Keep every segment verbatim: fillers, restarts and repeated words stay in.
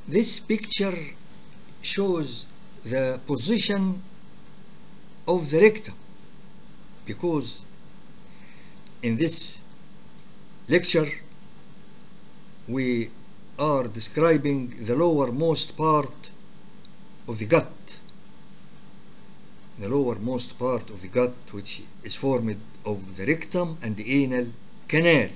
This picture shows the position of the rectum, because in this lecture we are describing the lowermost part of the gut, the lowermost part of the gut, which is formed of the rectum and the anal canal.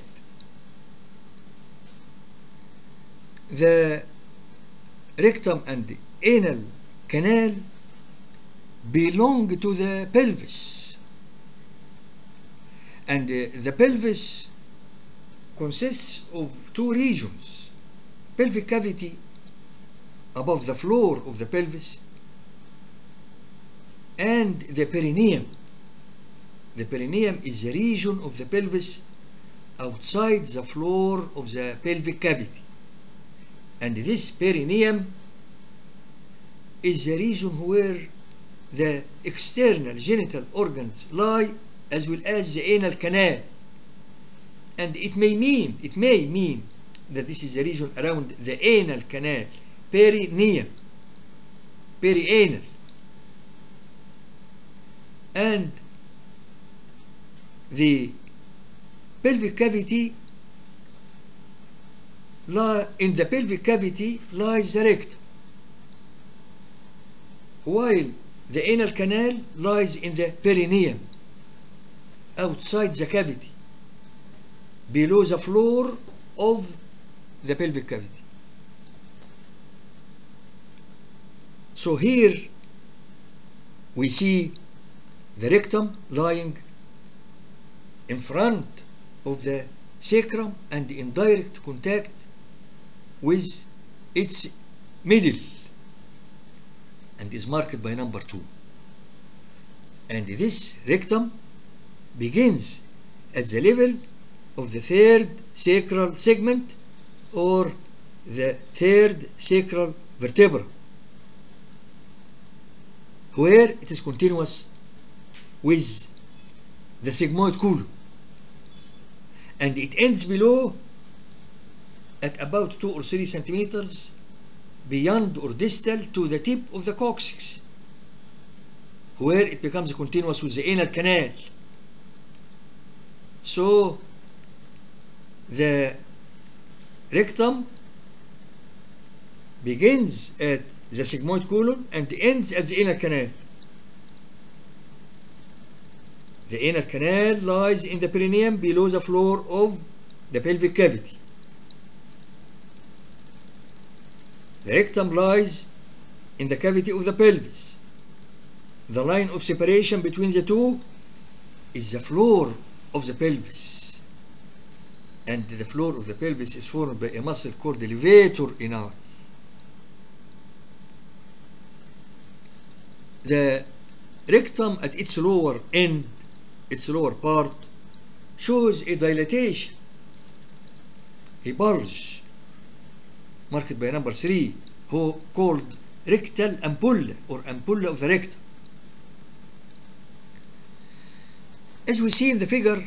The rectum and the anal canal belong to the pelvis, and uh, the pelvis consists of two regions: pelvic cavity above the floor of the pelvis and the perineum. The perineum is the region of the pelvis outside the floor of the pelvic cavity, and this perineum is the region where the external genital organs lie, as well as the anal canal. And it may mean, it may mean that this is the region around the anal canal, perineum, perianal. And the pelvic cavity, lie, in the pelvic cavity lies the rectum, while the anal canal lies in the perineum, outside the cavity, below the floor of the pelvic cavity. So here we see the rectum lying in front of the sacrum and in direct contact with its middle, and is marked by number two. And this rectum begins at the level of the third sacral segment, or the third sacral vertebra, where it is continuous with the sigmoid colon, and it ends below at about two or three centimeters beyond or distal to the tip of the coccyx, where it becomes continuous with the anal canal. So the rectum begins at the sigmoid colon and ends at the anal canal. The anal canal lies in the perineum below the floor of the pelvic cavity. The rectum lies in the cavity of the pelvis. The line of separation between the two is the floor of the pelvis, and the floor of the pelvis is formed by a muscle called the levator ani. The rectum at its lower end, its lower part, shows a dilatation, a bulge, marked by number three, who called rectal ampulla, or ampulla of the rectum. As we see in the figure,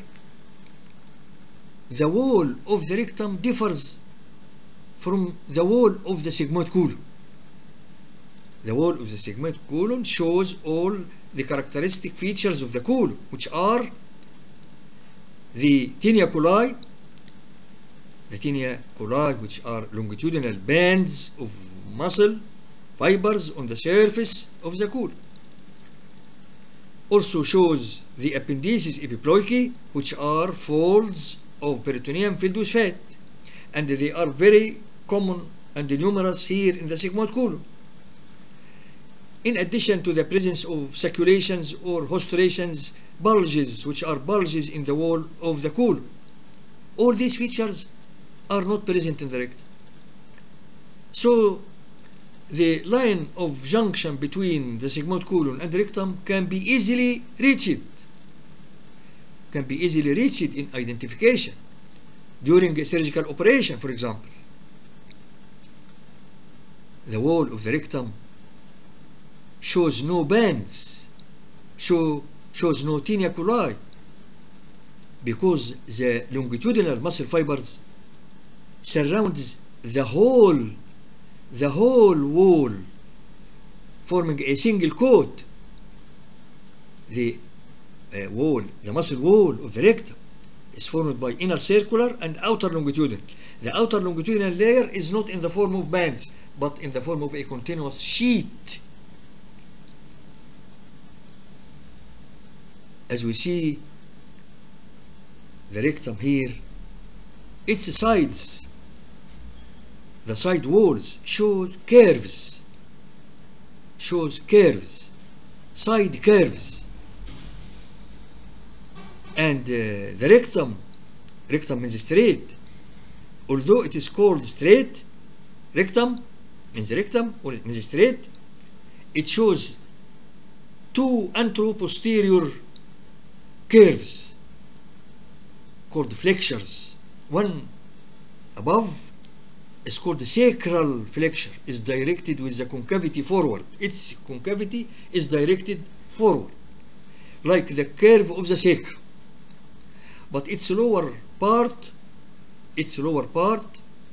the wall of the rectum differs from the wall of the sigmoid colon. The wall of the sigmoid colon shows all the characteristic features of the colon, which are the tinea coli, the tinea coli, which are longitudinal bands of muscle fibers on the surface of the colon. Also shows the appendices epiploicae, which are folds of peritoneum filled with fat, and they are very common and numerous here in the sigmoid colon, in addition to the presence of sacculations or hostulations, bulges, which are bulges in the wall of the colon. All these features are not present in the rectum. So the line of junction between the sigmoid colon and the rectum can be easily reached, can be easily reached in identification during a surgical operation, for example. The wall of the rectum shows no bands, show, shows no tinea coli, because the longitudinal muscle fibers surrounds the whole the whole wall forming a single coat. The uh, wall, the muscle wall of the rectum is formed by inner circular and outer longitudinal. The outer longitudinal layer is not in the form of bands, but in the form of a continuous sheet. As we see the rectum here, its sides, the side walls show curves, shows curves, side curves. And uh, the rectum, rectum means straight. Although it is called straight, rectum means rectum, or it means straight, it shows two anteroposterior curves called flexures. One above is called the sacral flexure, is directed with the concavity forward. Its concavity is directed forward, like the curve of the sacrum. But its lower part, its lower part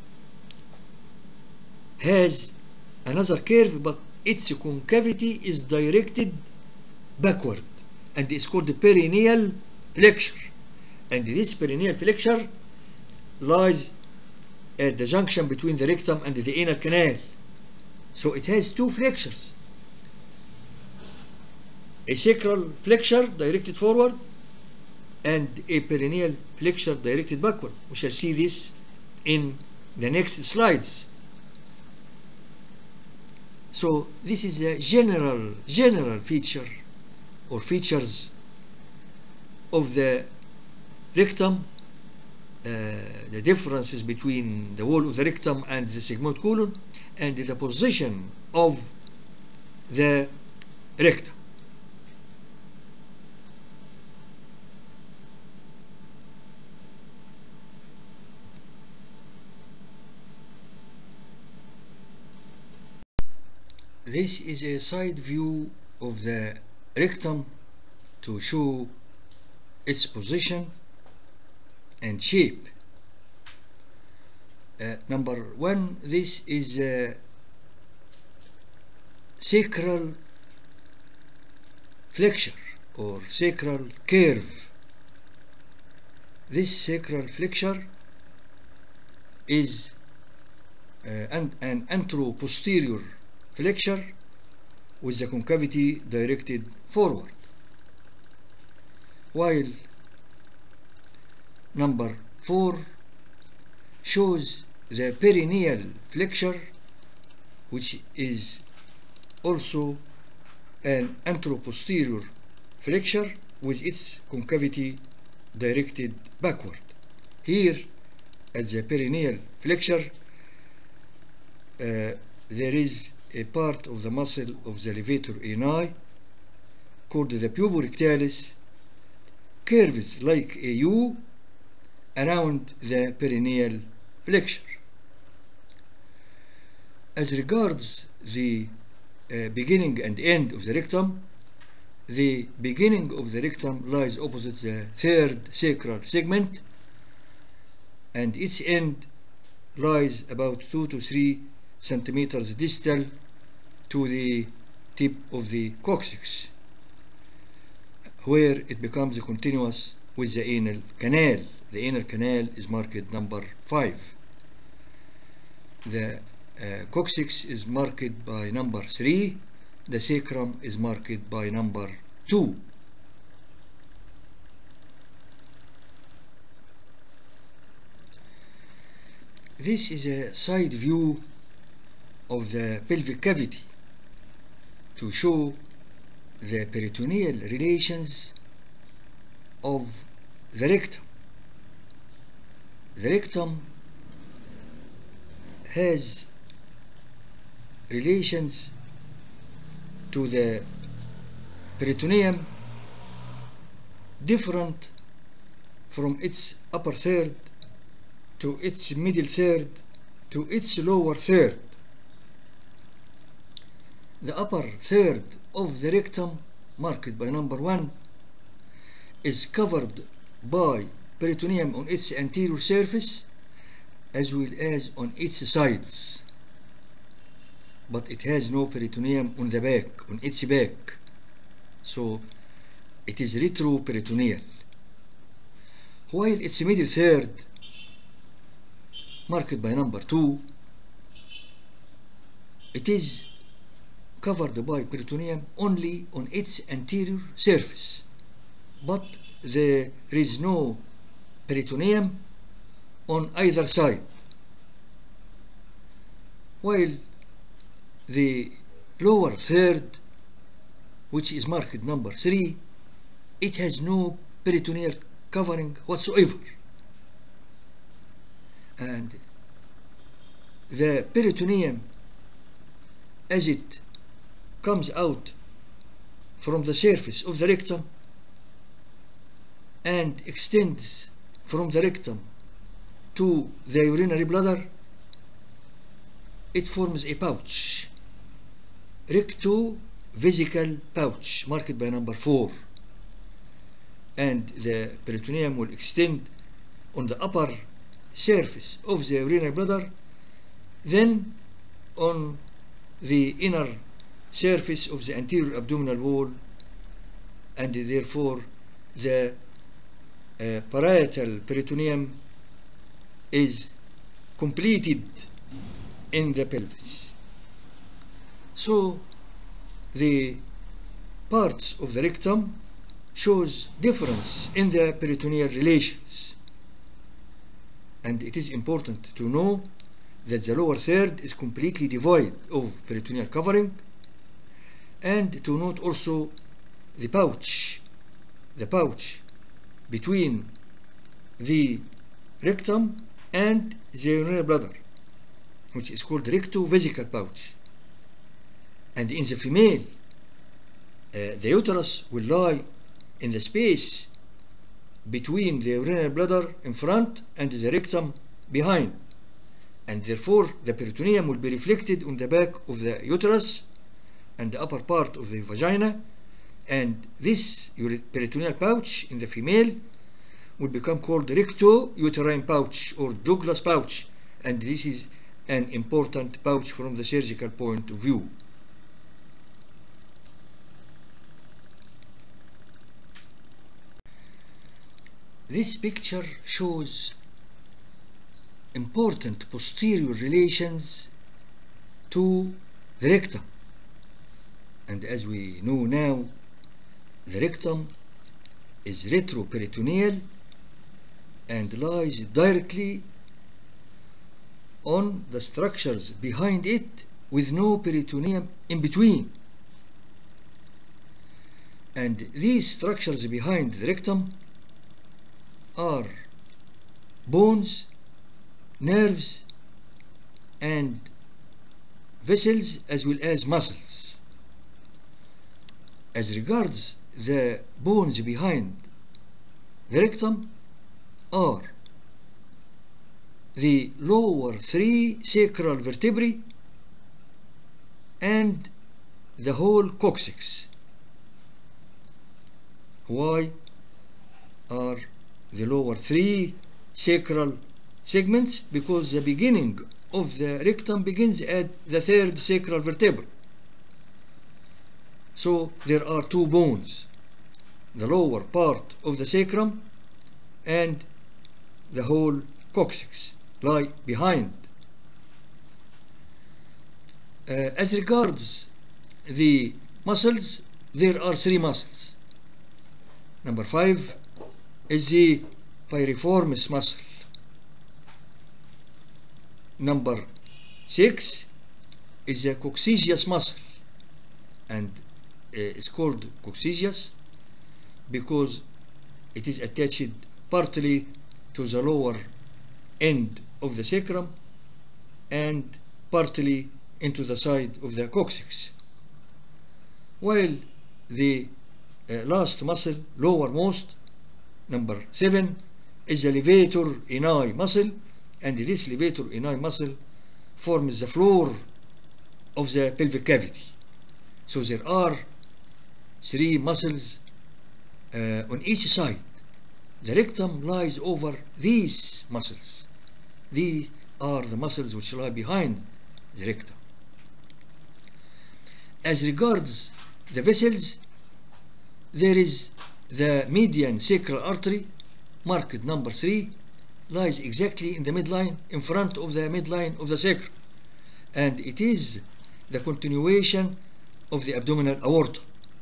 has another curve, but its concavity is directed backward, and is called the perineal flexure. And this perineal flexure lies at the junction between the rectum and the anal canal. So it has two flexures, a sacral flexure directed forward and a perineal flexure directed backward. We shall see this in the next slides. So this is a general general feature or features of the rectum, uh, the differences between the wall of the rectum and the sigmoid colon, and the position of the rectum. This is a side view of the rectum to show its position and shape. Uh, number one, this is a sacral flexure or sacral curve. This sacral flexure is uh, an, an anteroposterior flexure with the concavity directed forward, while number four shows the perineal flexure, which is also an anteroposterior flexure with its concavity directed backward. Here at the perineal flexure uh, there is a part of the muscle of the levator ani called the puborectalis, curves like a U around the perineal flexure. As regards the uh, beginning and end of the rectum, the beginning of the rectum lies opposite the third sacral segment, and its end lies about two to three centimeters distal to the tip of the coccyx, where it becomes continuous with the anal canal. The anal canal is marked number five. The uh, coccyx is marked by number three. The sacrum is marked by number two. This is a side view of the pelvic cavity to show the peritoneal relations of the rectum. The rectum has relations to the peritoneum different from its upper third to its middle third to its lower third. The upper third of the rectum, marked by number one, is covered by peritoneum on its anterior surface as well as on its sides. but it has no peritoneum on the back, on its back. So it is retroperitoneal. While its middle third, marked by number two, it is covered by peritoneum only on its anterior surface, but there is no peritoneum on either side. While the lower third, which is marked number three, it has no peritoneal covering whatsoever. And the peritoneum, as it comes out from the surface of the rectum and extends from the rectum to the urinary bladder, it forms a pouch, rectovesical pouch, marked by number four. And the peritoneum will extend on the upper surface of the urinary bladder, then on the inner surface of the anterior abdominal wall, and therefore the uh, parietal peritoneum is completed in the pelvis. So the parts of the rectum shows difference in the peritoneal relations, and it is important to know that the lower third is completely devoid of peritoneal covering, and to note also the pouch, the pouch between the rectum and the urinary bladder, which is called rectovesical pouch. And in the female, uh, the uterus will lie in the space between the urinary bladder in front and the rectum behind, and therefore the peritoneum will be reflected on the back of the uterus and the upper part of the vagina, and this peritoneal pouch in the female will become called recto-uterine pouch or Douglas pouch, and this is an important pouch from the surgical point of view. This picture shows important posterior relations to the rectum, and as we know now, the rectum is retroperitoneal and lies directly on the structures behind it with no peritoneum in between. And these structures behind the rectum are bones, nerves, and vessels, as well as muscles. As regards the bones behind the rectum are the lower three sacral vertebrae and the whole coccyx. Why are the lower three sacral segments? Because the beginning of the rectum begins at the third sacral vertebra. So there are two bones, the lower part of the sacrum and the whole coccyx lie behind. Uh, as regards the muscles, there are three muscles. Number five is the piriformis muscle. Number six is the coccygeus muscle, and uh, it's called coccygeus because it is attached partly to the lower end of the sacrum and partly into the side of the coccyx, while the uh, last muscle, lowermost, number seven, is the levator ani muscle, and this levator ani muscle forms the floor of the pelvic cavity. So there are three muscles uh, on each side. The rectum lies over these muscles. These are the muscles which lie behind the rectum. as regards the vessels, there is the median sacral artery, marked number three, lies exactly in the midline, in front of the midline of the sacrum, and it is the continuation of the abdominal aorta.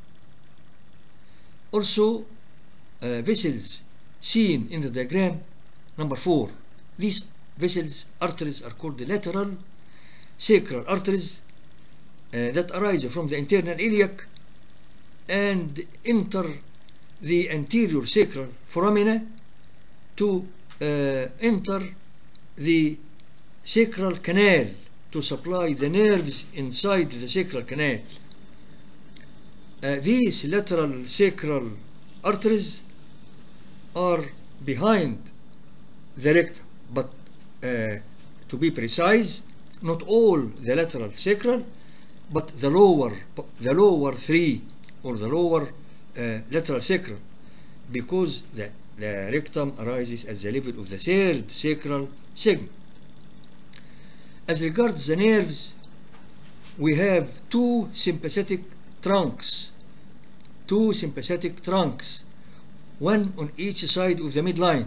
Also, uh, vessels seen in the diagram number four, these vessels, arteries, are called the lateral sacral arteries uh, that arise from the internal iliac and enter the anterior sacral foramina to uh, enter the sacral canal to supply the nerves inside the sacral canal. Uh, these lateral sacral arteries are behind the rectum, but uh, to be precise, not all the lateral sacral, but the lower, the lower three, or the lower uh, lateral sacral, because the, the rectum arises at the level of the third sacral segment. As regards the nerves, we have two sympathetic trunks, two sympathetic trunks, one on each side of the midline,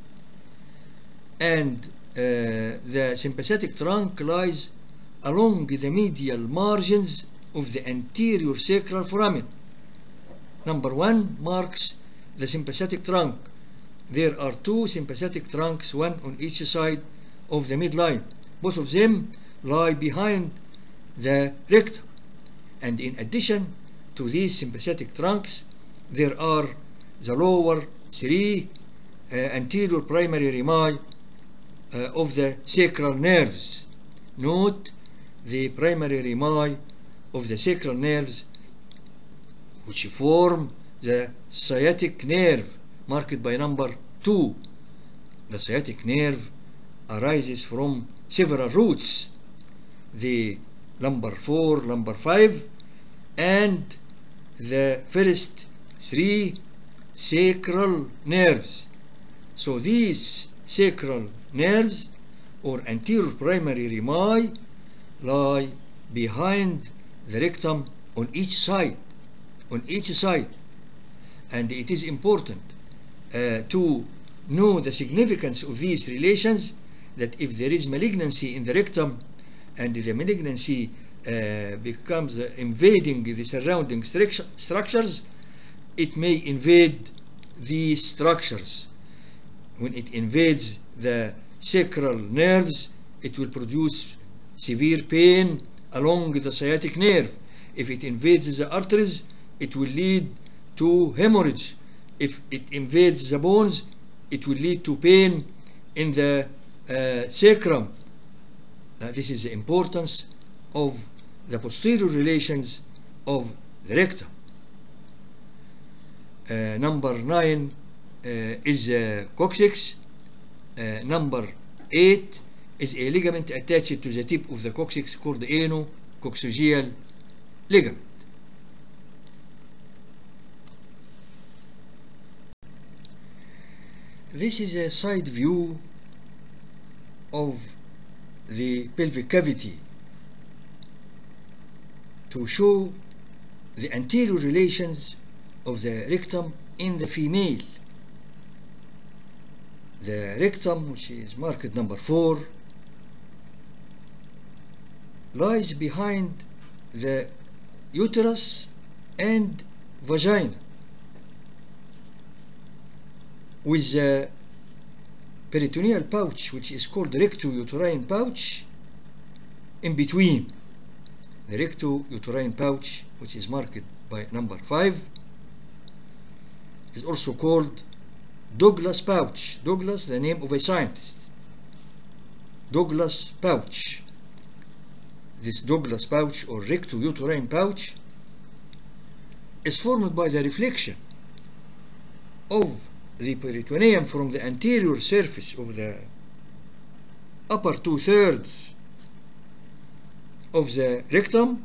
and uh, the sympathetic trunk lies along the medial margins of the anterior sacral foramen. Number one marks the sympathetic trunk. There are two sympathetic trunks, one on each side of the midline. Both of them lie behind the rectum, and in addition to these sympathetic trunks, there are the lower three uh, anterior primary rami uh, of the sacral nerves. Note the primary rami of the sacral nerves, which form the sciatic nerve, marked by number two. The sciatic nerve arises from several roots, the number four, number five, and the first three sacral nerves. So these sacral nerves, or anterior primary rami, lie behind the rectum on each side, on each side. And it is important uh, to know the significance of these relations, that if there is malignancy in the rectum and the malignancy uh, becomes uh, invading the surrounding structure, structures, it may invade these structures. When it invades the sacral nerves, it will produce severe pain along the sciatic nerve. If it invades the arteries, it will lead to hemorrhage. If it invades the bones, it will lead to pain in the uh, sacrum. Uh, this is the importance of the posterior relations of the rectum. Uh, number nine uh, is uh, coccyx. Uh, number eight is a ligament attached to the tip of the coccyx called the anococcygeal ligament. This is a side view of the pelvic cavity to show the anterior relations of the rectum in the female. The rectum, which is marked number four, lies behind the uterus and vagina, with the peritoneal pouch, which is called the recto-uterine pouch, in between. The recto-uterine pouch, which is marked by number five, is also called Douglas pouch. Douglas, the name of a scientist. Douglas pouch. This Douglas pouch, or recto-uterine pouch, is formed by the reflection of the peritoneum from the anterior surface of the upper two-thirds of the rectum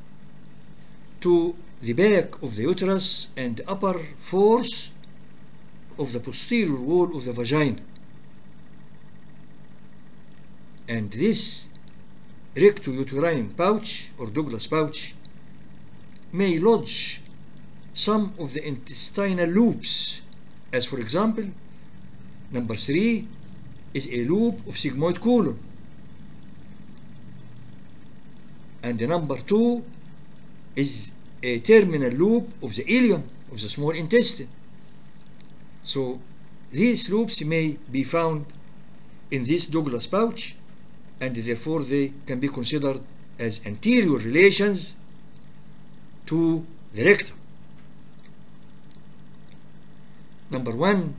to the back of the uterus and the upper fourth of the posterior wall of the vagina. And this recto-uterine pouch, or Douglas pouch, may lodge some of the intestinal loops, as for example, number three is a loop of sigmoid colon, and the number two is a terminal loop of the ileum of the small intestine. So these loops may be found in this Douglas pouch, and therefore they can be considered as anterior relations to the rectum. Number one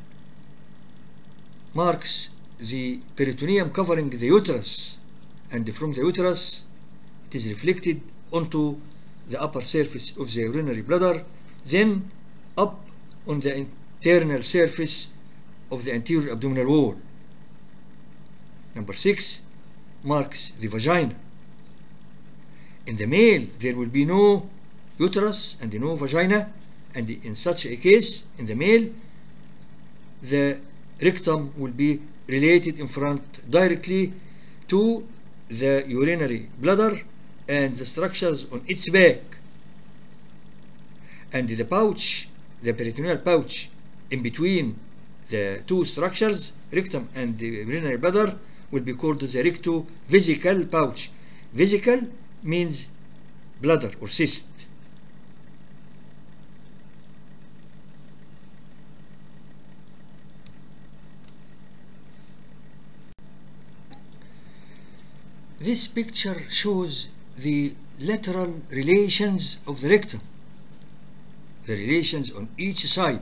marks the peritoneum covering the uterus, and from the uterus it is reflected onto the upper surface of the urinary bladder, then up on the internal surface of the anterior abdominal wall. Number six marks the vagina. In the male there will be no uterus and no vagina, and in such a case, in the male, the rectum will be related in front directly to the urinary bladder and the structures on its back, and the pouch, the peritoneal pouch in between the two structures, rectum and the urinary bladder, will be called the rectovesical pouch. Vesical means bladder or cyst. This picture shows the lateral relations of the rectum, the relations on each side.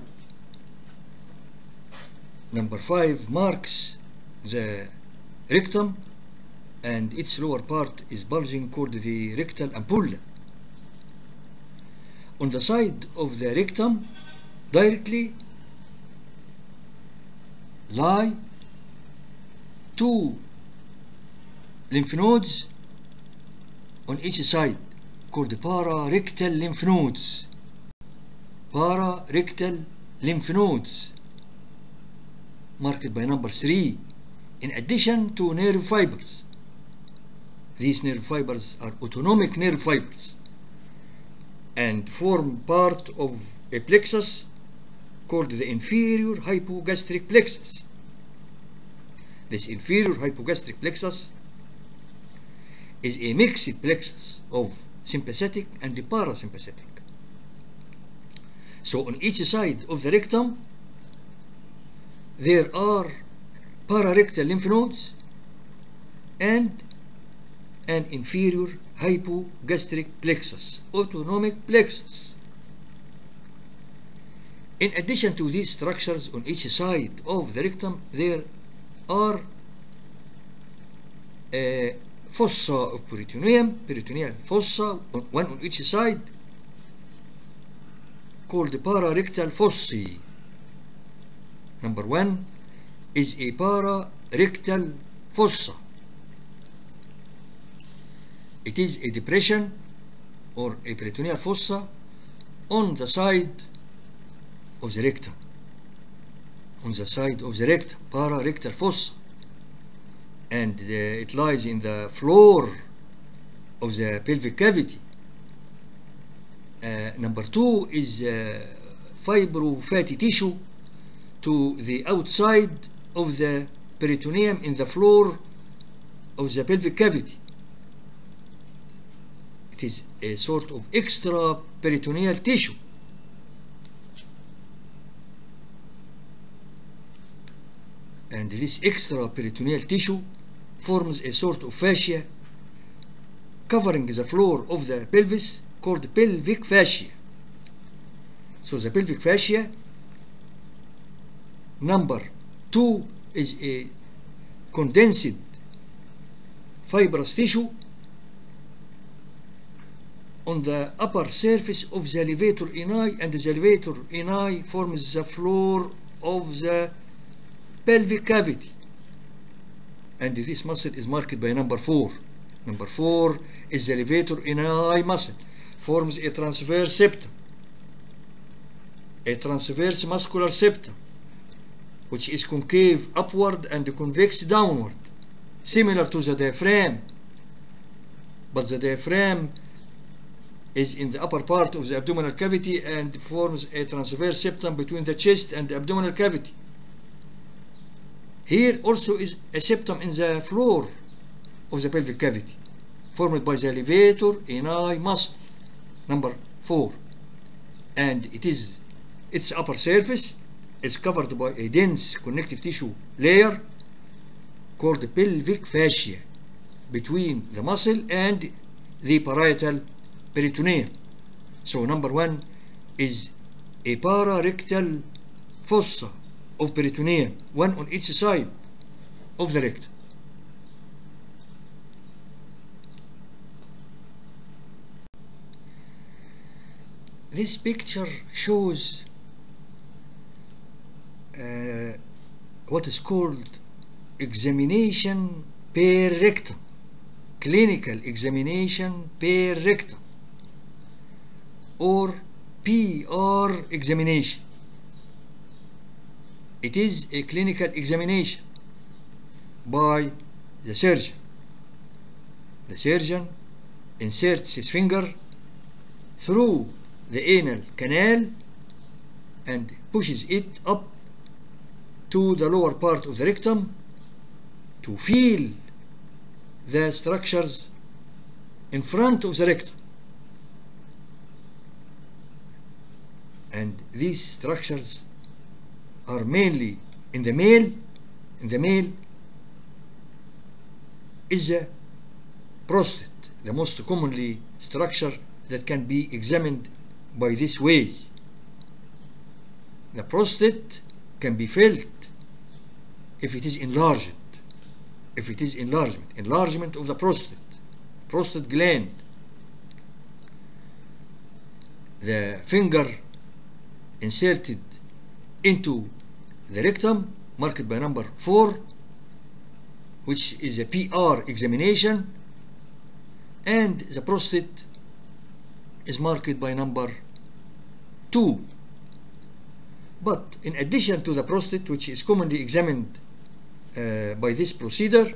Number five marks the rectum, and its lower part is bulging, called the rectal ampulla. On the side of the rectum directly lie two lymph nodes on each side, called the pararectal lymph nodes. Pararectal lymph nodes, marked by number three, in addition to nerve fibers. These nerve fibers are autonomic nerve fibers and form part of a plexus called the inferior hypogastric plexus. This inferior hypogastric plexus is a mixed plexus of sympathetic and parasympathetic. So on each side of the rectum there are pararectal lymph nodes and an inferior hypogastric plexus, autonomic plexus. In addition to these structures on each side of the rectum, there are a fossa of peritoneum, peritoneal fossa, one on each side, called the pararectal fossae. Number one is a pararectal fossa. It is a depression or a peritoneal fossa on the side of the rectum. On the side of the rectum, pararectal fossa. And uh, it lies in the floor of the pelvic cavity. Uh, number two is uh, fibrofatty tissue to the outside of the peritoneum in the floor of the pelvic cavity. It is a sort of extra peritoneal tissue. And this extra peritoneal tissue forms a sort of fascia covering the floor of the pelvis, called pelvic fascia. So the pelvic fascia, number two, is a condensed fibrous tissue on the upper surface of the levator ani, and the levator ani forms the floor of the pelvic cavity, and this muscle is marked by number four. Number four is the levator ani muscle, forms a transverse septum, a transverse muscular septum, which is concave upward and convex downward, similar to the diaphragm, but the diaphragm is in the upper part of the abdominal cavity and forms a transverse septum between the chest and the abdominal cavity. Here also is a septum in the floor of the pelvic cavity, formed by the levator ani muscle, number four, and it is its upper surface is covered by a dense connective tissue layer called the pelvic fascia between the muscle and the parietal peritoneum. So number one is a pararectal fossa of peritoneum, one on each side of the rectum. This picture shows uh, what is called examination per rectum, clinical examination per rectum, or P R examination. It is a clinical examination by the surgeon. The surgeon inserts his finger through the anal canal and pushes it up to the lower part of the rectum to feel the structures in front of the rectum. And these structures are mainly in the male. In the male is the prostate, the most commonly structure that can be examined by this way. The prostate can be felt if it is enlarged. If it is enlargement, enlargement of the prostate, prostate gland. The finger inserted into the rectum, marked by number four, which is a P R examination, and the prostate is marked by number two. But in addition to the prostate, which is commonly examined uh, by this procedure,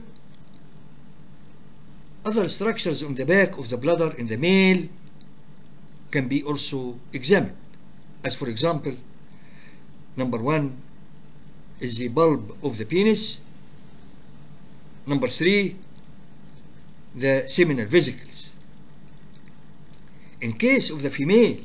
other structures on the back of the bladder in the male can be also examined. As for example, number one is the bulb of the penis. Number three, the seminal vesicles. In case of the female,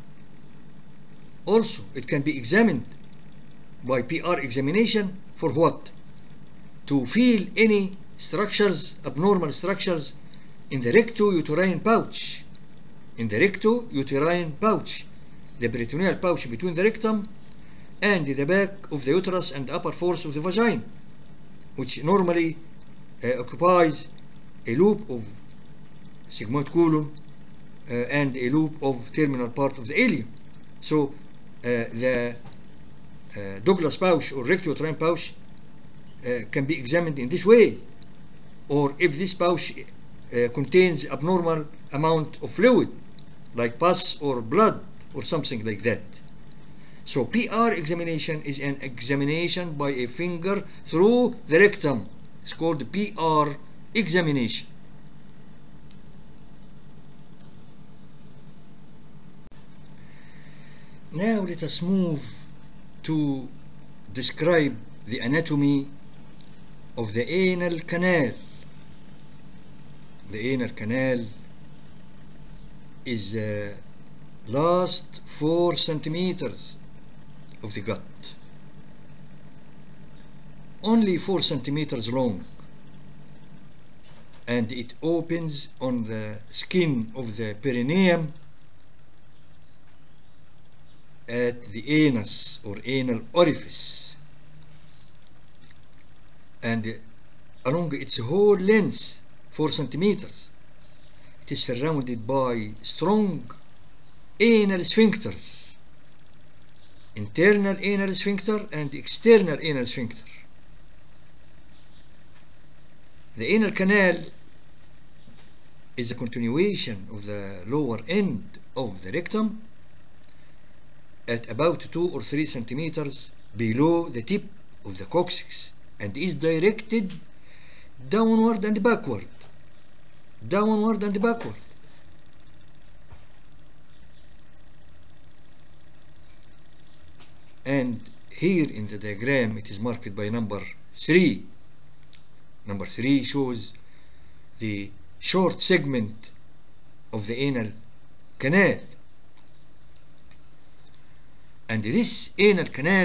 also it can be examined by P R examination for what? To feel any structures, abnormal structures in the recto-uterine pouch. In the recto-uterine pouch, the peritoneal pouch between the rectum and the back of the uterus and the upper fourth of the vagina, which normally uh, occupies a loop of sigmoid colon uh, and a loop of terminal part of the ileum. So uh, the uh, Douglas pouch or recto-uterine pouch uh, can be examined in this way, or if this pouch uh, contains abnormal amount of fluid like pus or blood or something like that. So P R examination is an examination by a finger through the rectum. It's called P R examination. Now let us move to describe the anatomy of the anal canal. The anal canal is the last four centimeters of the gut, only four centimeters long, and it opens on the skin of the perineum at the anus or anal orifice, and along its whole length, four centimeters, it is surrounded by strong anal sphincters, internal anal sphincter and external anal sphincter. The anal canal is a continuation of the lower end of the rectum at about two or three centimeters below the tip of the coccyx, and is directed downward and backward, downward and backward. here in the diagram it is marked by number three. Number three shows the short segment of the anal canal, and this anal canal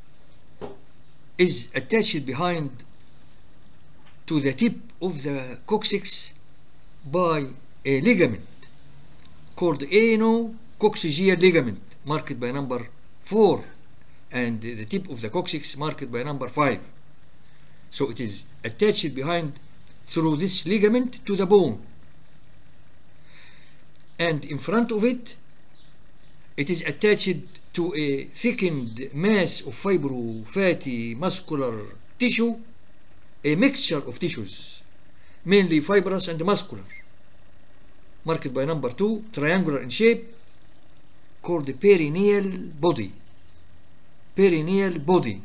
is attached behind to the tip of the coccyx by a ligament called anococcygeal ligament marked by number four, and the tip of the coccyx marked by number five. So it is attached behind through this ligament to the bone, and in front of it it is attached to a thickened mass of fibrofatty muscular tissue, a mixture of tissues, mainly fibrous and muscular, marked by number two, triangular in shape, called the perineal body. Perineal body.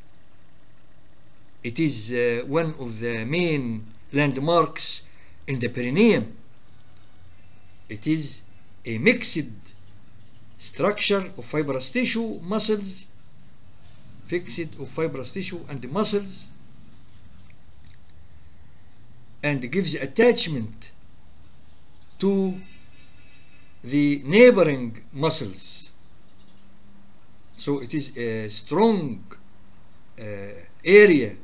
It is uh, one of the main landmarks in the perineum. It is a mixed structure of fibrous tissue, muscles, mixed of fibrous tissue and muscles, and gives attachment to the neighboring muscles. So it is a strong uh, area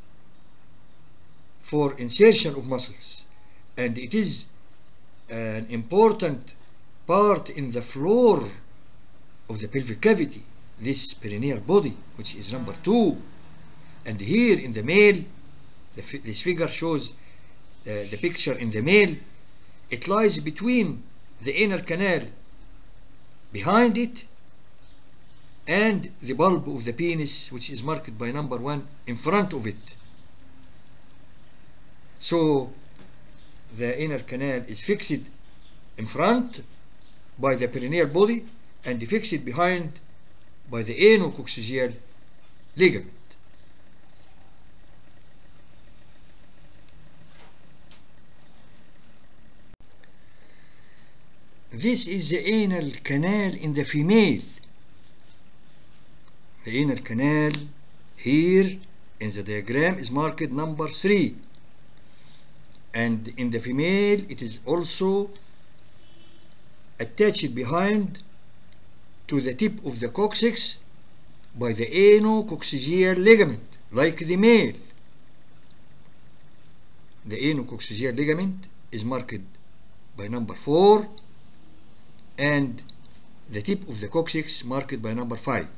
for insertion of muscles, and it is an important part in the floor of the pelvic cavity, this perineal body, which is number two. And here in the male, the, this figure shows uh, the picture in the male. It lies between the anal canal, behind it, and the bulb of the penis, which is marked by number one in front of it. So the anal canal is fixed in front by the perineal body and fixed behind by the anococcygeal ligament. This is the anal canal in the female. The anal canal here in the diagram is marked number three, and in the female it is also attached behind to the tip of the coccyx by the anococcygeal ligament, like the male. The anococcygeal ligament is marked by number four, and the tip of the coccyx marked by number five.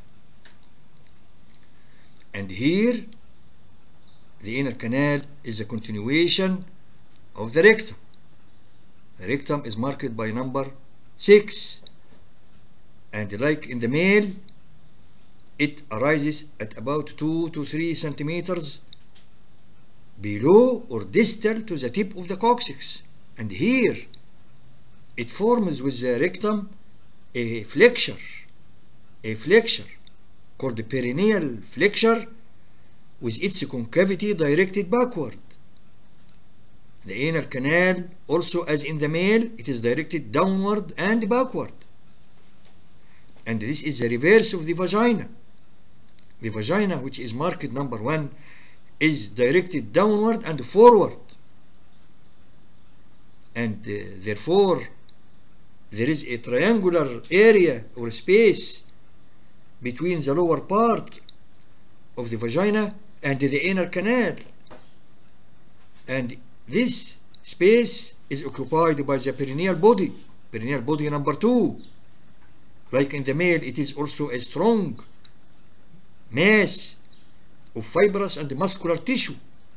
And here the anal canal is a continuation of the rectum. The rectum is marked by number six, and like in the male, it arises at about two to three centimeters below or distal to the tip of the coccyx, and here it forms with the rectum a flexure, a flexure called the perineal flexure, with its concavity directed backward. The anal canal, also as in the male, it is directed downward and backward. And this is the reverse of the vagina. The vagina, which is marked number one, is directed downward and forward. And uh, therefore, there is a triangular area or space between the lower part of the vagina and the anal canal. And this space is occupied by the perineal body, perineal body number two. Like in the male, it is also a strong mass of fibrous and muscular tissue,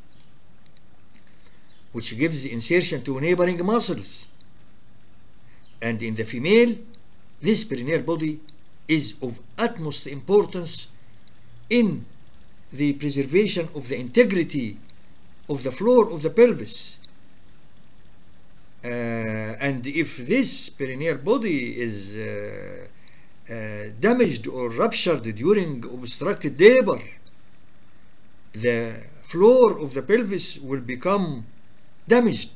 which gives the insertion to neighboring muscles. And in the female, this perineal body is of utmost importance in the preservation of the integrity of the floor of the pelvis. Uh, and if this perineal body is uh, uh, damaged or ruptured during obstructed labor, the floor of the pelvis will become damaged,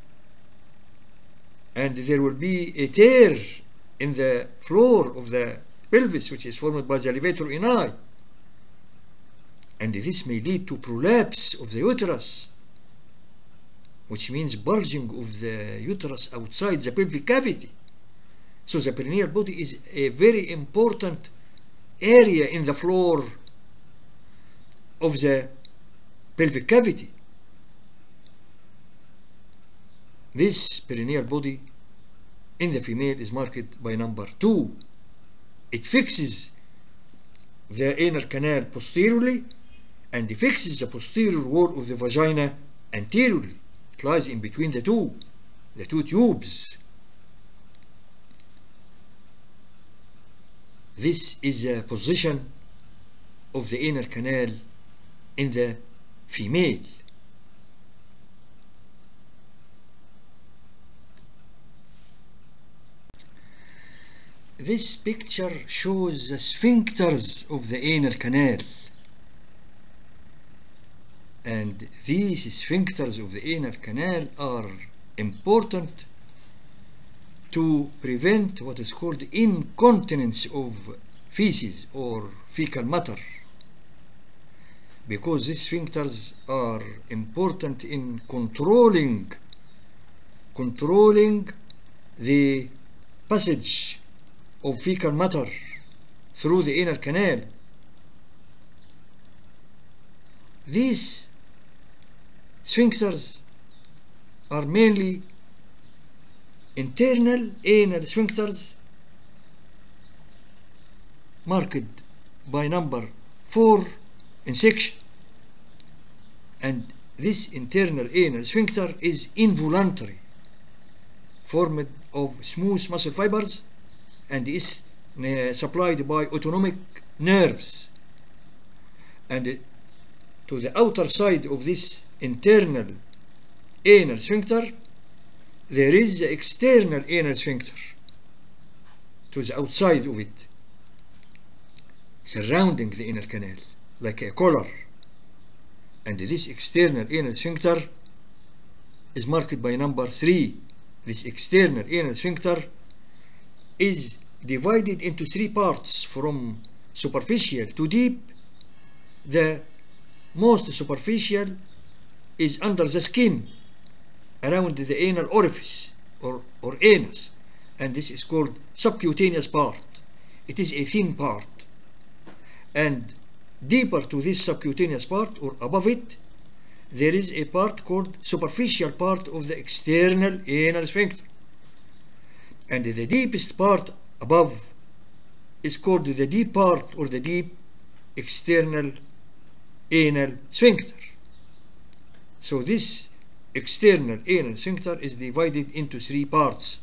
and there will be a tear in the floor of the pelvis, which is formed by the levator ani. and this may lead to prolapse of the uterus, which means bulging of the uterus outside the pelvic cavity. So the perineal body is a very important area in the floor of the pelvic cavity. This perineal body in the female is marked by number two. It fixes the anal canal posteriorly and fixes the posterior wall of the vagina anteriorly. It lies in between the two, the two tubes. This is the position of the anal canal in the female. This picture shows the sphincters of the anal canal, and these sphincters of the anal canal are important to prevent what is called incontinence of feces or fecal matter, because these sphincters are important in controlling controlling the passage of fecal matter through the anal canal. These sphincters are mainly internal anal sphincters marked by number four in section, and this internal anal sphincter is involuntary, formed of smooth muscle fibers, and is uh, supplied by autonomic nerves. And to the outer side of this internal anal sphincter there is the external anal sphincter to the outside of it, surrounding the anal canal like a collar, and this external anal sphincter is marked by number three. This external anal sphincter is divided into three parts, from superficial to deep. The most superficial is under the skin, around the anal orifice or, or anus, and this is called subcutaneous part. It is a thin part, and deeper to this subcutaneous part or above it there is a part called superficial part of the external anal sphincter, and the deepest part above is called the deep part or the deep external anal sphincter. So this external anal sphincter is divided into three parts,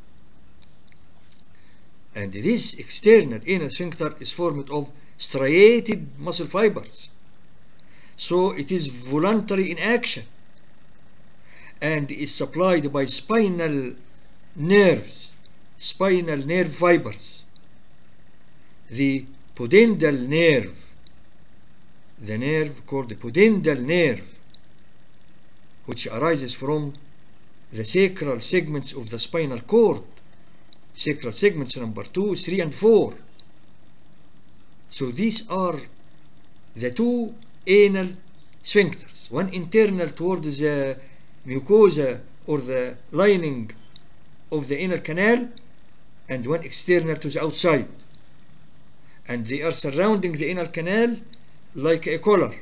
and this external anal sphincter is formed of striated muscle fibers, so it is voluntary in action and is supplied by spinal nerves, spinal nerve fibers, the pudendal nerve, the nerve called the pudendal nerve, which arises from the sacral segments of the spinal cord, sacral segments number two, three, and four. So these are the two anal sphincters, one internal towards the mucosa or the lining of the anal canal, and one external to the outside, and they are surrounding the anal canal like a collar.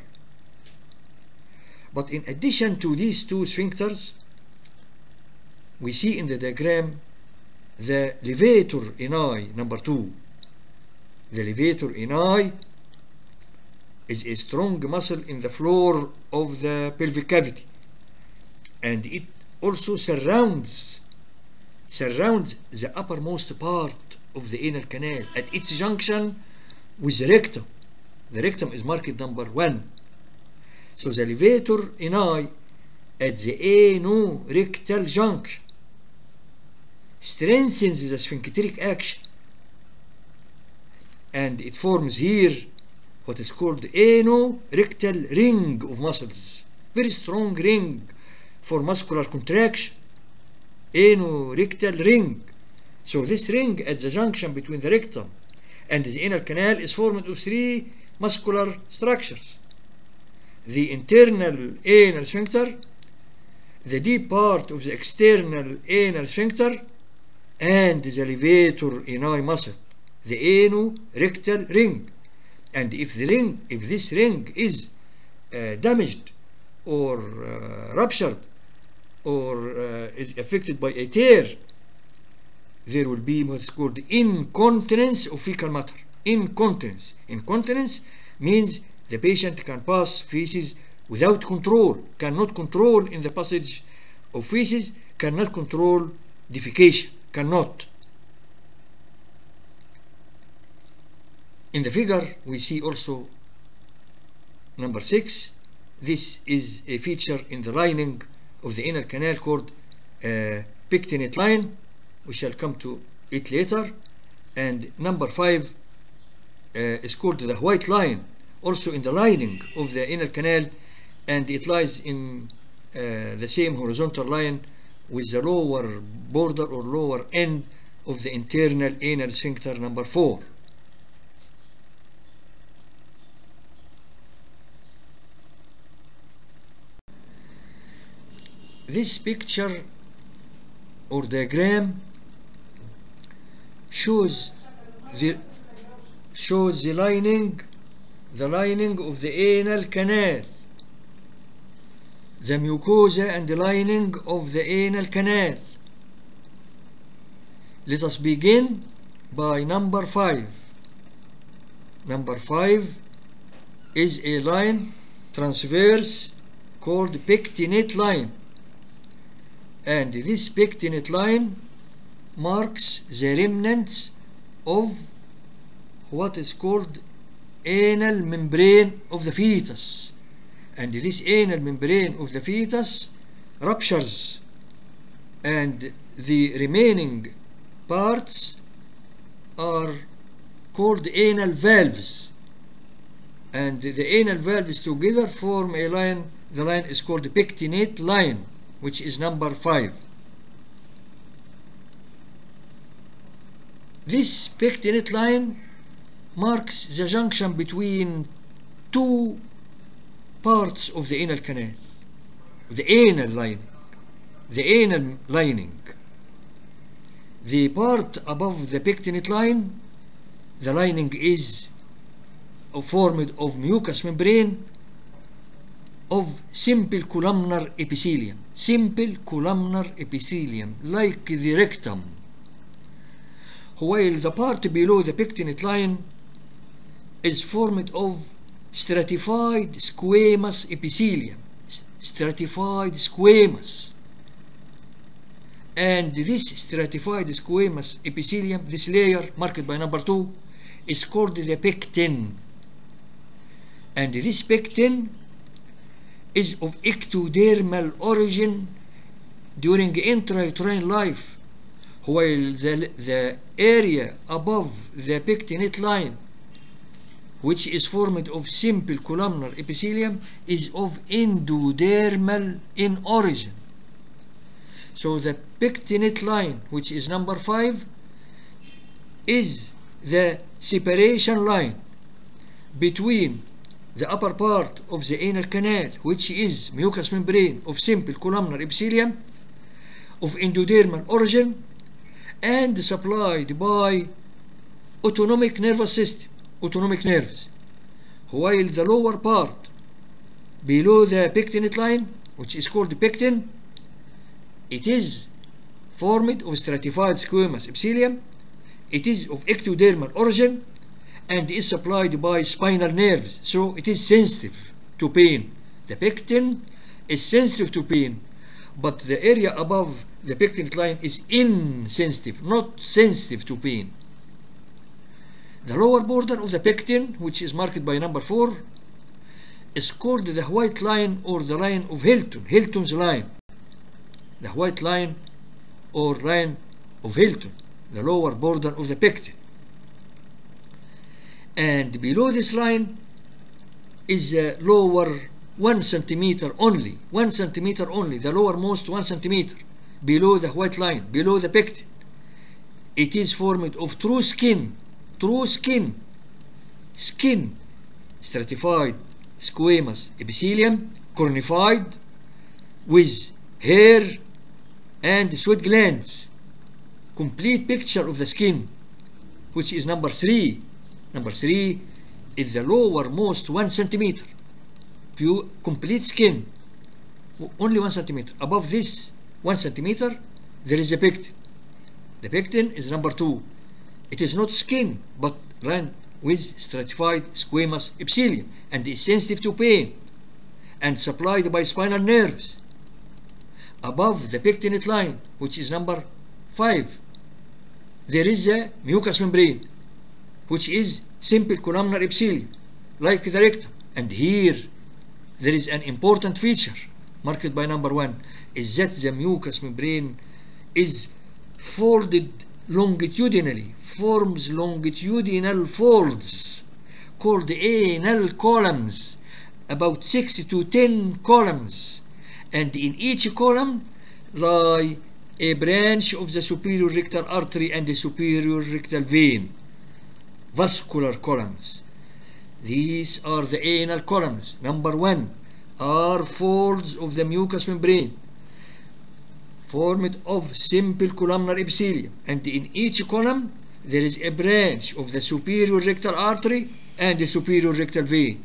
But in addition to these two sphincters, we see in the diagram the levator ani number two. The levator ani is a strong muscle in the floor of the pelvic cavity, and it also surrounds surrounds the uppermost part of the anal canal at its junction with the rectum. The rectum is marked number one. So the levator ani at the anorectal junction strengthens the sphincteric action, and it forms here what is called anorectal ring of muscles, very strong ring for muscular contraction, anorectal ring. So this ring at the junction between the rectum and the anal canal is formed of three muscular structures. the internal anal sphincter, the deep part of the external anal sphincter, and the levator ani muscle, the anorectal ring. And if the ring, if this ring is uh, damaged or uh, ruptured or uh, is affected by a tear, there will be what's called incontinence of fecal matter. Incontinence. Incontinence means the patient can pass feces without control, cannot control in the passage of feces, cannot control defecation, cannot. In the figure we see also number six. This is a feature in the lining of the anal canal called uh, pectinate line. We shall come to it later. And number five uh, is called the white line, also in the lining of the anal canal, and it lies in uh, the same horizontal line with the lower border or lower end of the internal anal sphincter number four. This picture or diagram shows the shows the lining the lining of the anal canal, the mucosa and the lining of the anal canal. Let us begin by number five. Number five is a line transverse called pectinate line, and this pectinate line marks the remnants of what is called anal membrane of the fetus, and this anal membrane of the fetus ruptures, and the remaining parts are called anal valves, and the anal valves together form a line. The line is called the pectinate line, which is number five. This pectinate line marks the junction between two parts of the anal canal, the anal lining, the anal lining. The part above the pectinate line, the lining is formed of mucous membrane of simple columnar epithelium, simple columnar epithelium, like the rectum, while the part below the pectinate line is formed of stratified squamous epithelium, stratified squamous, and this stratified squamous epithelium, this layer marked by number two, is called the pectin, and this pectin is of ectodermal origin during intrauterine life, while the, the area above the pectinate line, which is formed of simple columnar epithelium, is of endodermal in origin. So the pectinate line, which is number five, is the separation line between the upper part of the anal canal, which is mucous membrane of simple columnar epithelium of endodermal origin and supplied by autonomic nervous system, autonomic nerves, while the lower part below the pectinate line, which is called the pectin, it is formed of stratified squamous epithelium, it is of ectodermal origin, and is supplied by spinal nerves, so it is sensitive to pain. The pectin is sensitive to pain, but the area above the pectinate line is insensitive, not sensitive to pain. The lower border of the pectin, which is marked by number four, is called the white line or the line of Hilton, Hilton's line. The white line or line of Hilton, the lower border of the pectin. And below this line is the lower one centimeter only, one centimeter only, the lowermost one centimeter below the white line, below the pectin. It is formed of true skin, true skin, skin, stratified squamous epithelium, cornified, with hair and sweat glands. Complete picture of the skin, which is number three. Number three is the lowermost one centimeter. Pure, complete skin, only one centimeter. Above this one centimeter, there is a pecten. The pecten is number two. It is not skin, but lined with stratified squamous epithelium and is sensitive to pain and supplied by spinal nerves. Above the pectinate line, which is number five, there is a mucous membrane, which is simple columnar epithelium, like the rectum. And here there is an important feature marked by number one, is that the mucous membrane is folded longitudinally, forms longitudinal folds called anal columns, about six to ten columns, and in each column lie a branch of the superior rectal artery and the superior rectal vein, vascular columns. These are the anal columns. Number one are folds of the mucous membrane formed of simple columnar epithelium, and in each column there is a branch of the superior rectal artery and the superior rectal vein.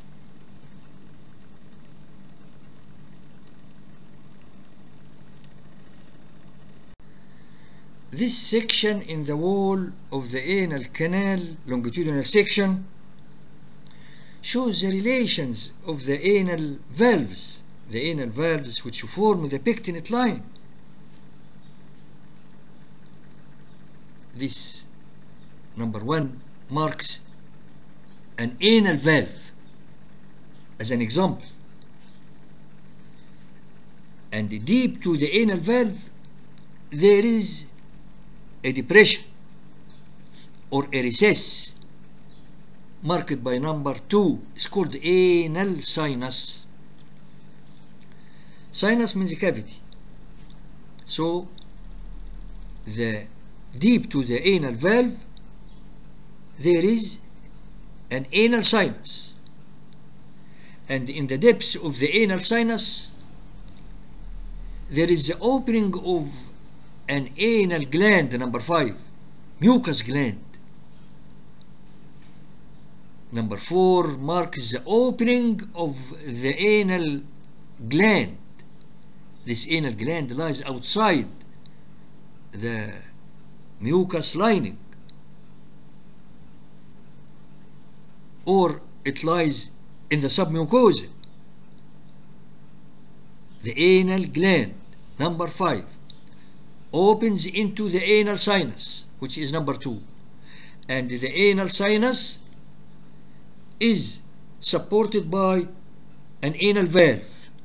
This section in the wall of the anal canal, longitudinal section, shows the relations of the anal valves, the anal valves which form the pectinate line. This number one marks an anal valve as an example, and deep to the anal valve there is a depression or a recess marked by number two. It's called anal sinus. Sinus means cavity, so the deep to the anal valve there is an anal sinus, and in the depths of the anal sinus there is the opening of an anal gland, number five, mucous gland. Number four marks the opening of the anal gland. This anal gland lies outside the mucous lining, or it lies in the submucosa. The anal gland, number five, opens into the anal sinus, which is number two, and the anal sinus is supported by an anal valve.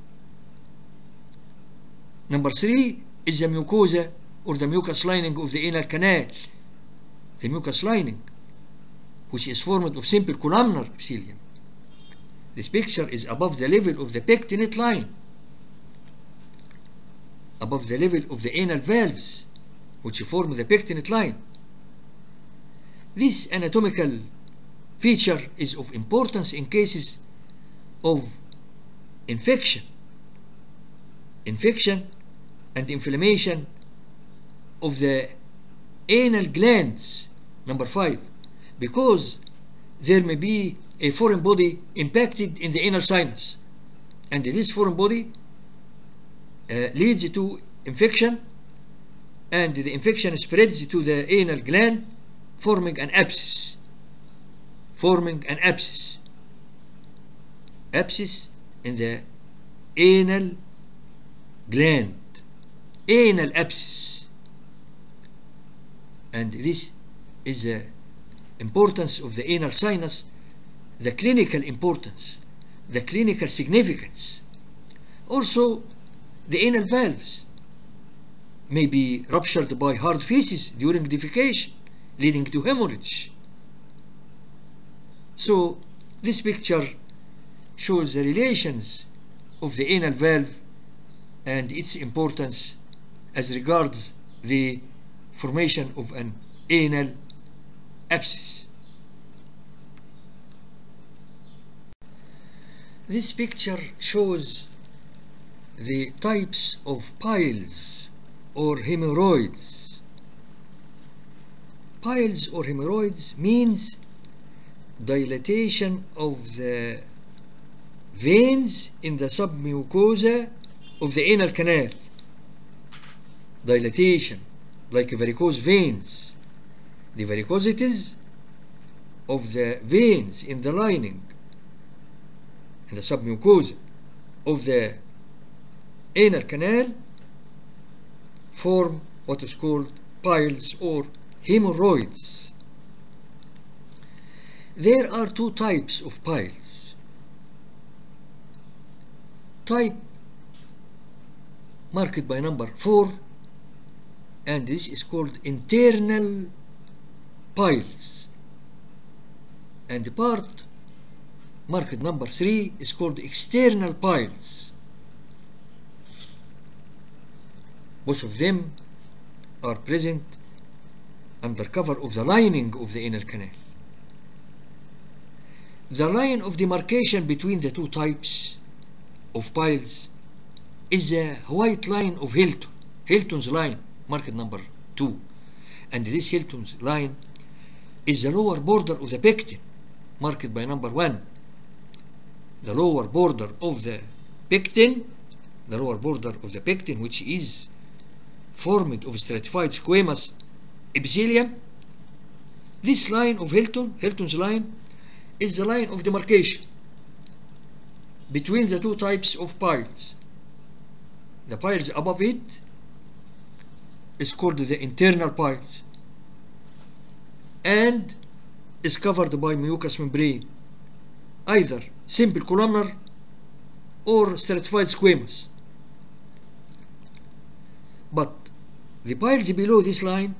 Number three is the mucosa or the mucous lining of the anal canal, the mucous lining, which is formed of simple columnar epithelium. This picture is above the level of the pectinate line, above the level of the anal valves which form the pectinate line. This anatomical feature is of importance in cases of infection, infection and inflammation of the anal glands, number five, because there may be a foreign body impacted in the anal sinus, and this foreign body Uh, leads to infection, and the infection spreads to the anal gland, forming an abscess, forming an abscess, abscess in the anal gland, anal abscess. And this is the importance of the anal sinus, the clinical importance, the clinical significance. Also, the anal valves may be ruptured by hard feces during defecation, leading to hemorrhage. So this picture shows the relations of the anal valve and its importance as regards the formation of an anal abscess. This picture shows the types of piles or hemorrhoids. Piles or hemorrhoids means dilatation of the veins in the submucosa of the anal canal. Dilatation, like varicose veins. The varicosities of the veins in the lining, in the submucosa of the anal canal, form what is called piles or hemorrhoids. There are two types of piles. Type marked by number four, and this is called internal piles, and the part marked number three is called external piles. Both of them are present under cover of the lining of the anal canal. The line of demarcation between the two types of piles is the white line of Hilton, Hilton's line, marked number two. And this Hilton's line is the lower border of the pecten, marked by number one. The lower border of the pecten, the lower border of the pecten, which is formed of stratified squamous epithelium. This line of Hilton, Hilton's line, is the line of demarcation between the two types of piles. The piles above it is called the internal piles and is covered by mucous membrane, either simple columnar or stratified squamous. But the piles below this line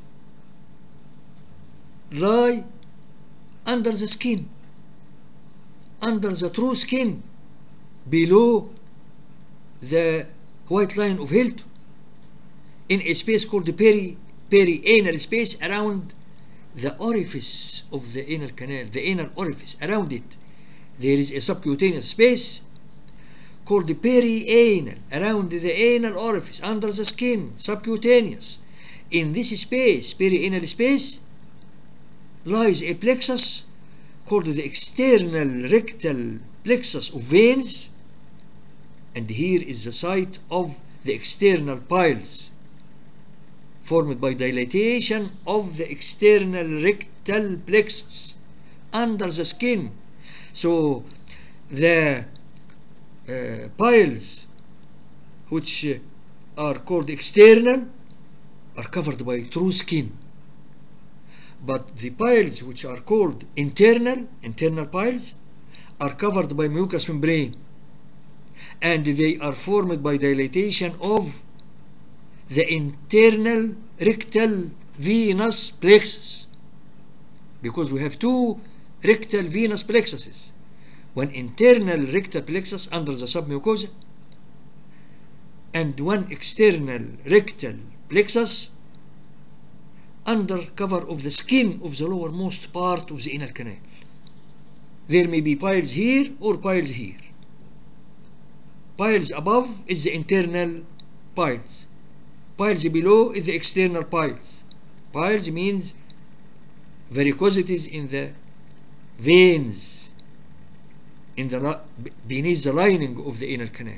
lie under the skin, under the true skin, below the white line of Hilton, in a space called the peri perianal space around the orifice of the anal canal, the anal orifice. Around it there is a subcutaneous space called the perianal, around the anal orifice, under the skin, subcutaneous. In this space, perianal space, lies a plexus called the external rectal plexus of veins, and here is the site of the external piles, formed by dilatation of the external rectal plexus under the skin. So the uh, piles which uh, are called external are covered by true skin, but the piles which are called internal, internal piles, are covered by mucous membrane, and they are formed by dilatation of the internal rectal venous plexus, because we have two rectal venous plexuses, one internal rectal plexus under the submucosa and one external rectal plexus under cover of the skin of the lowermost part of the anal canal. There may be piles here or piles here. Piles above is the internal piles. Piles below is the external piles. Piles means varicosities in the veins in the beneath the lining of the anal canal.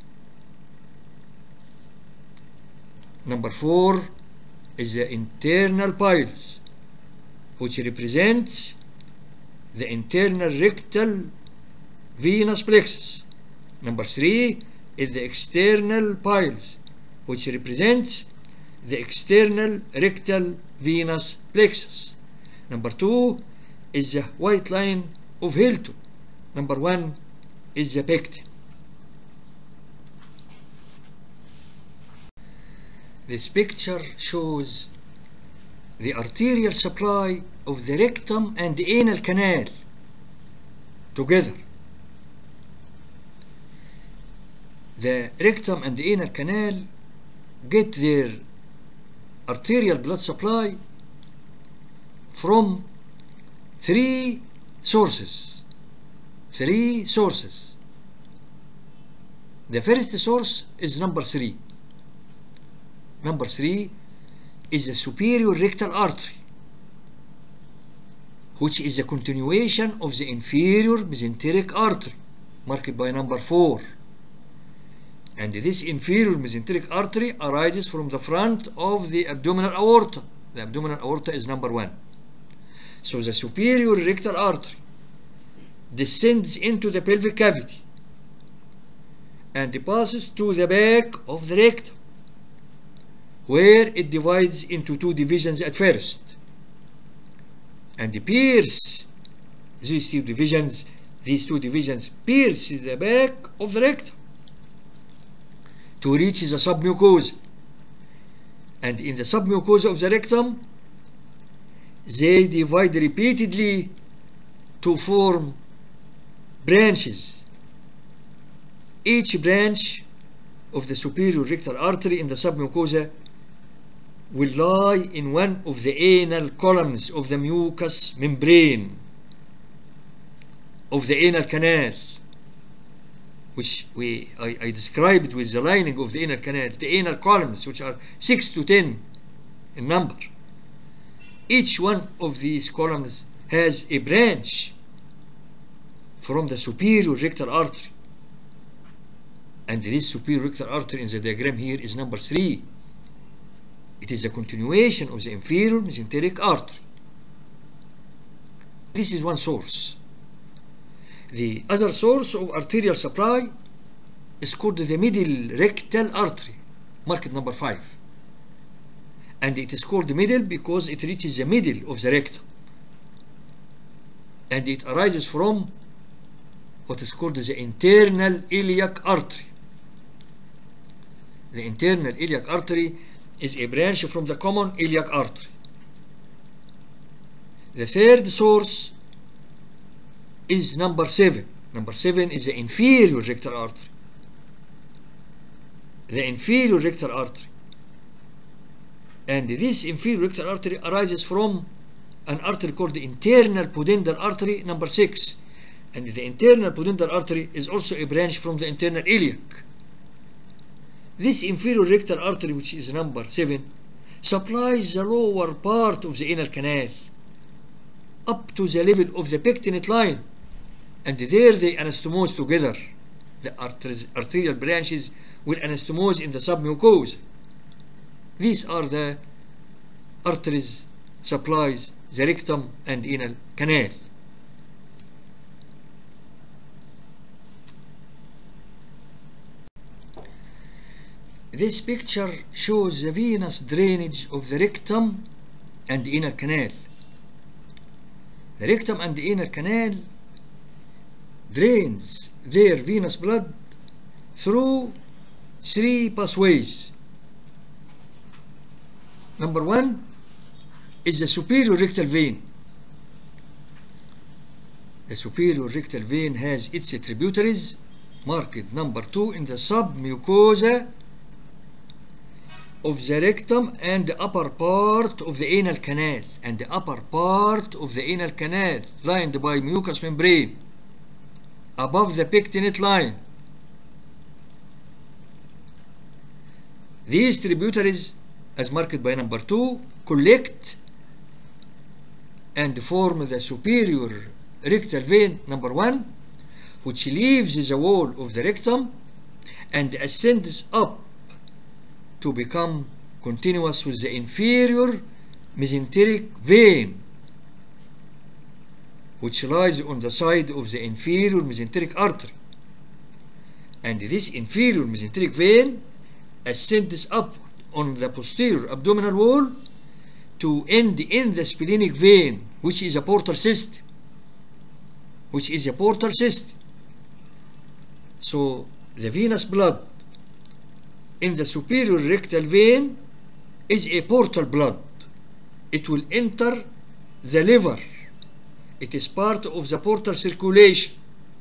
Number four is the internal piles, which represents the internal rectal venous plexus. Number three is the external piles, which represents the external rectal venous plexus. Number two is the white line of Hilton. Number one is the pecten. This picture shows the arterial supply of the rectum and the anal canal together. The rectum and the anal canal get their arterial blood supply from three sources. Three sources. The first source is number three. Number three is the superior rectal artery, which is a continuation of the inferior mesenteric artery, marked by number four. And this inferior mesenteric artery arises from the front of the abdominal aorta. The abdominal aorta is number one. So the superior rectal artery descends into the pelvic cavity and passes to the back of the rectum, where it divides into two divisions at first, and pierce these two divisions. These two divisions pierce the back of the rectum to reach the submucosa, and in the submucosa of the rectum they divide repeatedly to form branches. Each branch of the superior rectal artery in the submucosa will lie in one of the anal columns of the mucous membrane of the anal canal, which we I, I described with the lining of the anal canal, the anal columns, which are six to ten in number. Each one of these columns has a branch from the superior rectal artery, and this superior rectal artery in the diagram here is number three. It is a continuation of the inferior mesenteric artery. This is one source. The other source of arterial supply is called the middle rectal artery, marked number five. And it is called the middle because it reaches the middle of the rectum. And it arises from what is called the internal iliac artery. The internal iliac artery is a branch from the common iliac artery. The third source is number seven. Number seven is the inferior rectal artery. The inferior rectal artery. And this inferior rectal artery arises from an artery called the internal pudendal artery, number six. And the internal pudendal artery is also a branch from the internal iliac. This inferior rectal artery, which is number seven, supplies the lower part of the anal canal up to the level of the pectinate line, and there they anastomose together. The arterial branches will anastomose in the submucosa. These are the arteries supplies the rectum and anal canal. This picture shows the venous drainage of the rectum and the anal canal. The rectum and the anal canal drains their venous blood through three pathways. Number one is the superior rectal vein. The superior rectal vein has its tributaries marked number two in the submucosa of the rectum and the upper part of the anal canal, and the upper part of the anal canal lined by mucous membrane above the pectinate line. These tributaries, as marked by number two, collect and form the superior rectal vein number one, which leaves the wall of the rectum and ascends up to become continuous with the inferior mesenteric vein, which lies on the side of the inferior mesenteric artery. And this inferior mesenteric vein ascends upward on the posterior abdominal wall to end in the splenic vein, which is a portal system. Which is a portal system. So the venous blood in the superior rectal vein is a portal blood. It will enter the liver. It is part of the portal circulation.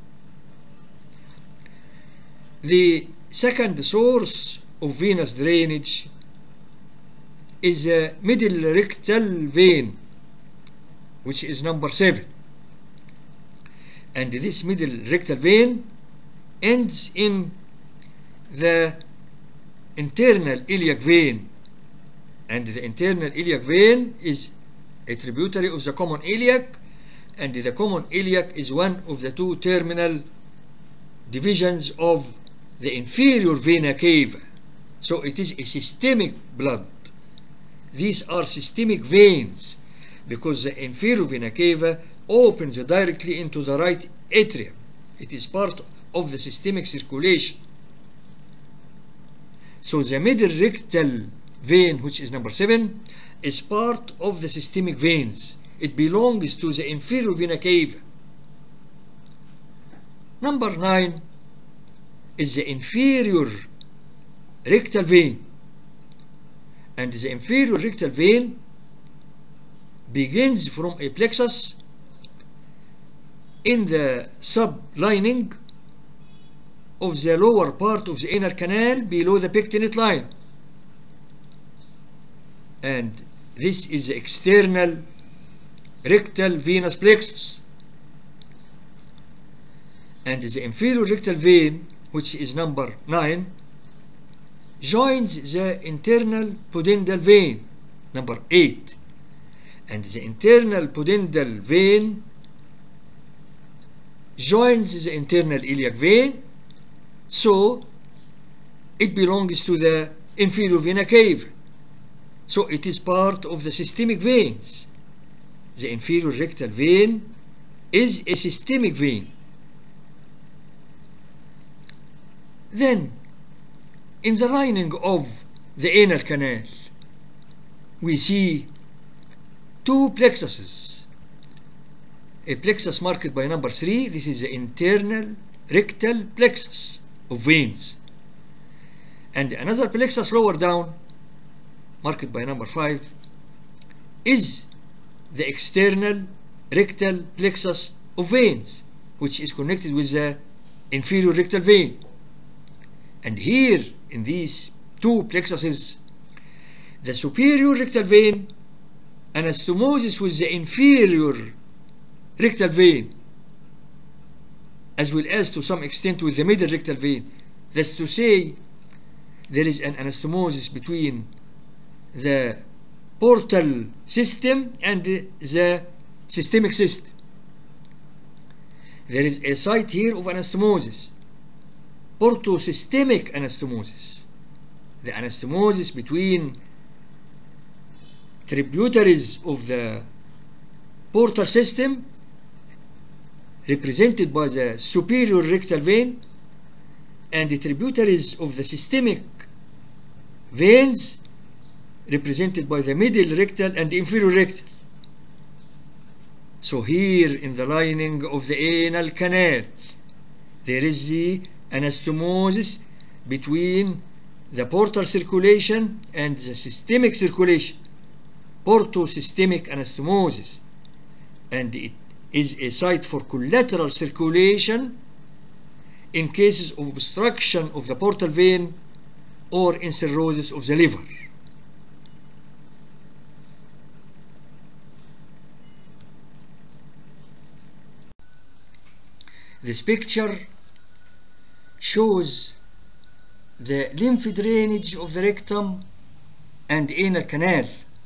The second source of venous drainage is the middle rectal vein, which is number seven. And this middle rectal vein ends in the internal iliac vein, and the internal iliac vein is a tributary of the common iliac, and the common iliac is one of the two terminal divisions of the inferior vena cava. So it is a systemic blood. These are systemic veins because the inferior vena cava opens directly into the right atrium. It is part of the systemic circulation. So the middle rectal vein, which is number seven, is part of the systemic veins. It belongs to the inferior vena cava. Number nine is the inferior rectal vein, and the inferior rectal vein begins from a plexus in the sublining of the lower part of the anal canal below the pectinate line, and this is the external rectal venous plexus. And the inferior rectal vein, which is number nine, joins the internal pudendal vein, number eight, and the internal pudendal vein joins the internal iliac vein, so it belongs to the inferior vena cava. So it is part of the systemic veins. The inferior rectal vein is a systemic vein. Then, in the lining of the anal canal, we see two plexuses. A plexus marked by number three, this is the internal rectal plexus of veins. And another plexus lower down, marked by number five, is the external rectal plexus of veins, which is connected with the inferior rectal vein. And here, in these two plexuses, the superior rectal vein anastomoses with the inferior rectal vein, as well as to some extent with the middle rectal vein. That's to say, there is an anastomosis between the portal system and the systemic system. There is a site here of anastomosis, portosystemic anastomosis, the anastomosis between tributaries of the portal system, represented by the superior rectal vein, and the tributaries of the systemic veins, represented by the middle rectal and inferior rectal. So here in the lining of the anal canal, there is the anastomosis between the portal circulation and the systemic circulation, portosystemic anastomosis, and it is a site for collateral circulation in cases of obstruction of the portal vein or in cirrhosis of the liver. This picture shows the lymph drainage of the rectum and anal canal,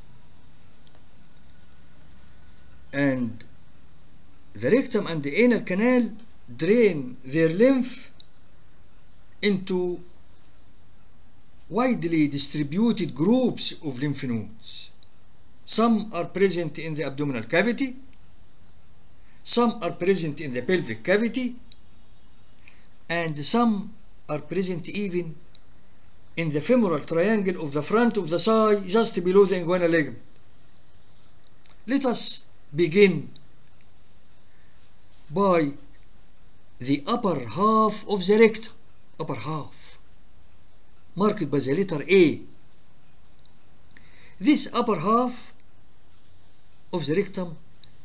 and the rectum and the anal canal drain their lymph into widely distributed groups of lymph nodes. Some are present in the abdominal cavity, some are present in the pelvic cavity, and some are present even in the femoral triangle of the front of the thigh just below the inguinal ligament. Let us begin by the upper half of the rectum, upper half, marked by the letter A. This upper half of the rectum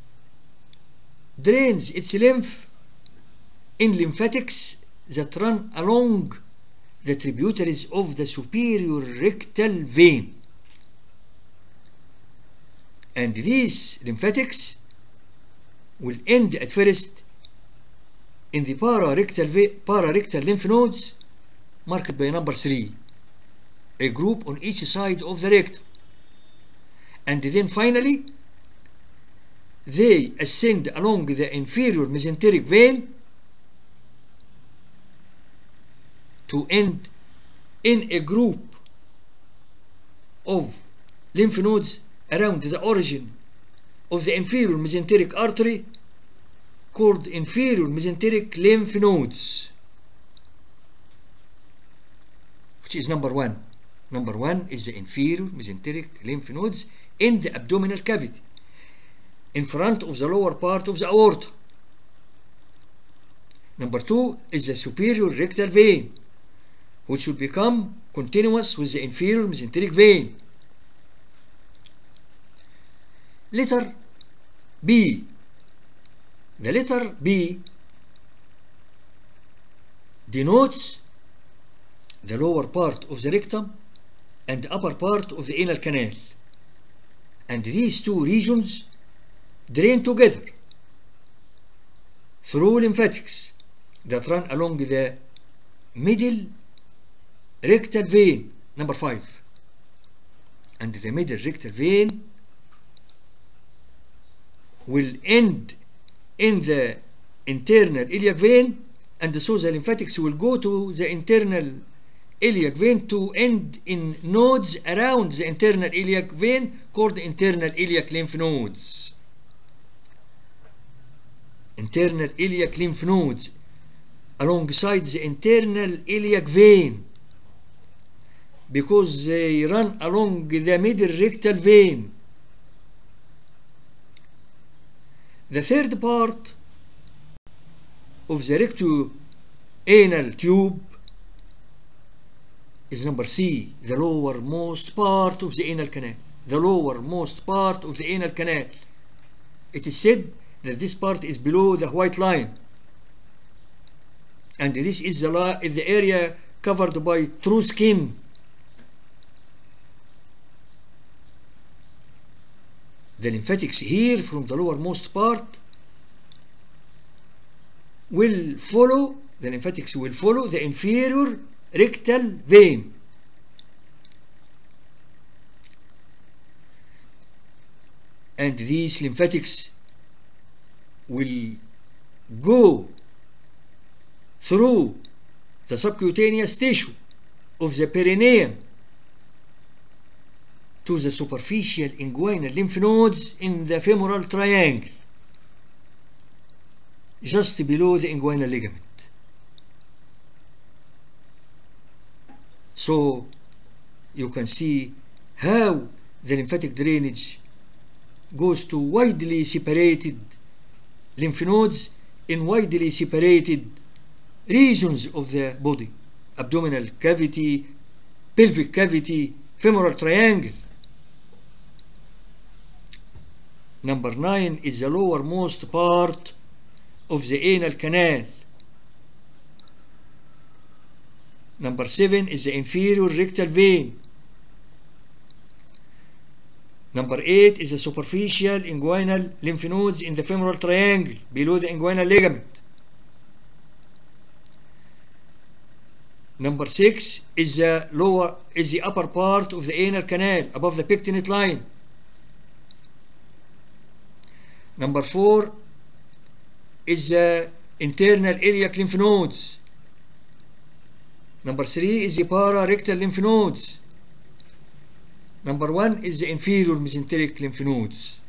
drains its lymph in lymphatics that run along the tributaries of the superior rectal vein. And these lymphatics will end at first in the pararectal, pararectal lymph nodes, marked by number three, a group on each side of the rectum. And then finally, they ascend along the inferior mesenteric vein to end in a group of lymph nodes around the origin of the inferior mesenteric artery called inferior mesenteric lymph nodes, which is number one. Number one is the inferior mesenteric lymph nodes in the abdominal cavity, in front of the lower part of the aorta. Number two is the superior rectal vein, which will become continuous with the inferior mesenteric vein. Letter B. The letter B denotes the lower part of the rectum and the upper part of the anal canal, and these two regions drain together through lymphatics that run along the middle rectal vein, number five. And the middle rectal vein will end in the internal iliac vein, and so the lymphatics will go to the internal iliac vein to end in nodes around the internal iliac vein called internal iliac lymph nodes. Internal iliac lymph nodes alongside the internal iliac vein, because they run along the middle rectal vein. The third part of the recto-anal tube is number C, the lowermost part of the anal canal. The lowermost part of the anal canal. It is said that this part is below the white line, and this is the, la the area covered by true skin. The lymphatics here from the lowermost part will follow, the lymphatics will follow the inferior rectal vein. And these lymphatics will go through the subcutaneous tissue of the perineum to the superficial inguinal lymph nodes in the femoral triangle, just below the inguinal ligament. So you can see how the lymphatic drainage goes to widely separated lymph nodes in widely separated regions of the body: abdominal cavity, pelvic cavity, femoral triangle. Number nine is the lowermost part of the anal canal. Number seven is the inferior rectal vein. Number eight is the superficial inguinal lymph nodes in the femoral triangle below the inguinal ligament. Number six is the lower is the upper part of the anal canal above the pectinate line. Number four is the internal iliac lymph nodes. Number three is the pararectal lymph nodes. Number one is the inferior mesenteric lymph nodes.